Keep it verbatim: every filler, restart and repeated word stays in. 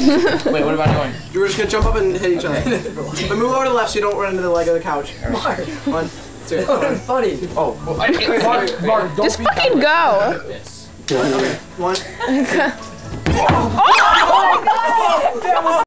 Wait, what am I doing? You're just gonna jump up and hit each other. But move over to the left so you don't run into the leg of the couch. Mark. One, two, Oh, funny. Oh, well, I can't. Mark, Mark, don't Just be fucking go. okay, one. Oh!